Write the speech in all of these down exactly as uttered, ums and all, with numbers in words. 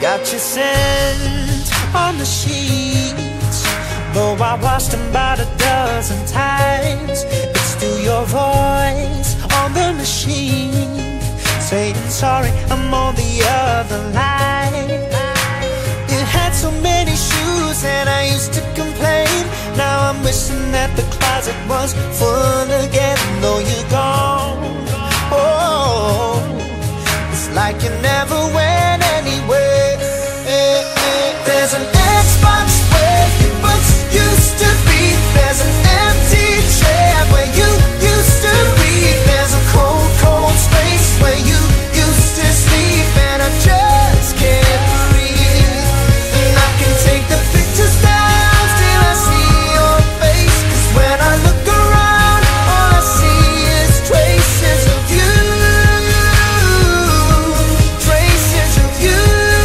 Got your scent on the sheets, though I washed them about a dozen times. It's still your voice on the machine, saying sorry, I'm on the other line. It had so many shoes and I used to complain. Now I'm wishing that the closet was full again. Though you're gone, oh, it's like you never went anywhere. There's an Xbox where your books used to be. There's an empty chair where you used to be. There's a cold, cold space where you used to sleep. And I just can't breathe. And I can take the pictures down, still I see your face. Cause when I look around, all I see is traces of you. Traces of you.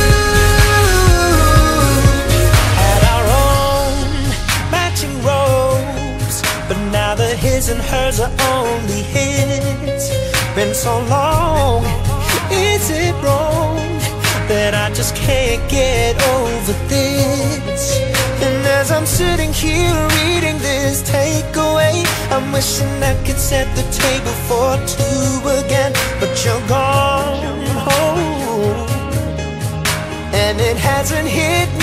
Had our own matching robes, but now the his and hers are only his. Been so long, is it wrong that I just can't get over this? And as I'm sitting here reading this takeaway, I'm wishing I could set the table for two again. But you're gone, oh, and it hasn't hit